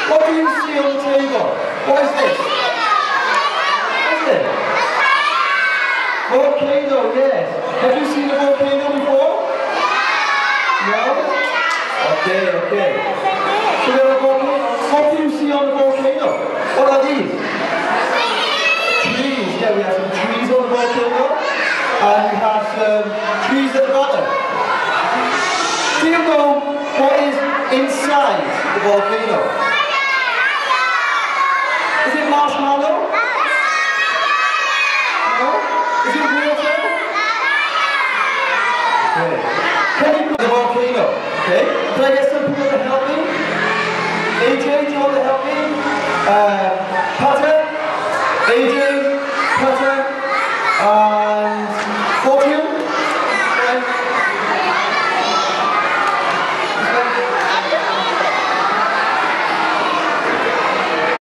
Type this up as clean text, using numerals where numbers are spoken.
What do you see on the table? What is this? What is it? Volcano, yes. Have you seen a volcano before? No? Okay, okay. So there are volcanoes. What do you see on the volcano? What are these? Trees. Yeah, we have some trees on the volcano. And we have some trees at the bottom. Do you know what is inside the volcano? Is it marshmallow? No? Is it water? Okay. Can you put the volcano? Okay. Can I get some people to help me? AJ, do you want to help me?